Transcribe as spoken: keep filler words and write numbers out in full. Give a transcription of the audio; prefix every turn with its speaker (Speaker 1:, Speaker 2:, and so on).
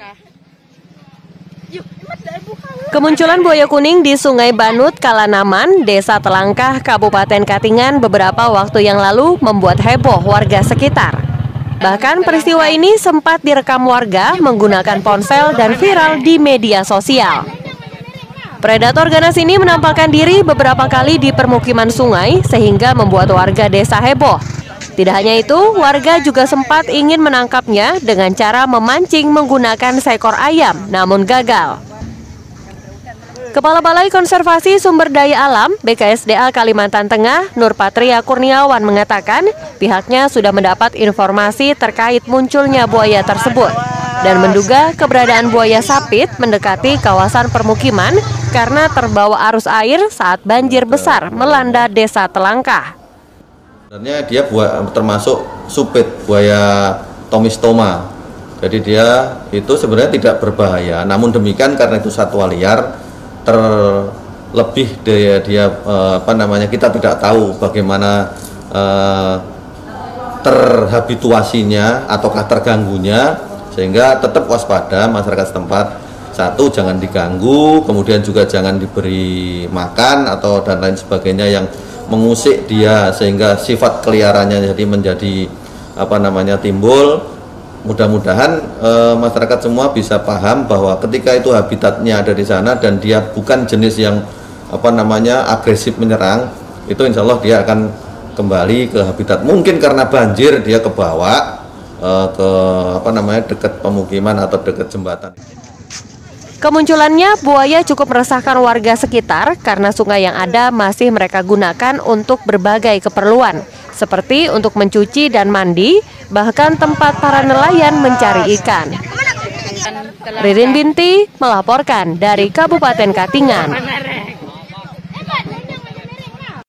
Speaker 1: Kemunculan buaya kuning di Sungai Banut, Kalanaman, Desa Telangkah, Kabupaten Katingan beberapa waktu yang lalu membuat heboh warga sekitar. Bahkan peristiwa ini sempat direkam warga menggunakan ponsel dan viral di media sosial. Predator ganas ini menampakkan diri beberapa kali di permukiman sungai sehingga membuat warga desa heboh. Tidak hanya itu, warga juga sempat ingin menangkapnya dengan cara memancing menggunakan seekor ayam, namun gagal. Kepala Balai Konservasi Sumber Daya Alam B K S D A Kalimantan Tengah, Nur Patria Kurniawan mengatakan pihaknya sudah mendapat informasi terkait munculnya buaya tersebut dan menduga keberadaan buaya sapit mendekati kawasan permukiman karena terbawa arus air saat banjir besar melanda Desa Telangkah.
Speaker 2: Sebenarnya dia buaya, termasuk supit, buaya tomistoma. Jadi dia itu sebenarnya tidak berbahaya, namun demikian karena itu satwa liar, terlebih dia, dia eh, apa namanya kita tidak tahu bagaimana eh, terhabituasinya ataukah terganggunya, sehingga tetap waspada masyarakat setempat. Satu, jangan diganggu, kemudian juga jangan diberi makan atau dan lain sebagainya yang mengusik dia sehingga sifat keliarannya jadi menjadi apa namanya timbul. Mudah-mudahan e, masyarakat semua bisa paham bahwa ketika itu habitatnya ada di sana dan dia bukan jenis yang apa namanya agresif menyerang, itu insya Allah dia akan kembali ke habitat. Mungkin karena banjir dia ke bawah e, ke apa namanya dekat pemukiman atau dekat jembatan.
Speaker 1: Kemunculannya buaya cukup meresahkan warga sekitar karena sungai yang ada masih mereka gunakan untuk berbagai keperluan, seperti untuk mencuci dan mandi, bahkan tempat para nelayan mencari ikan. Ririn Binti melaporkan dari Kabupaten Katingan.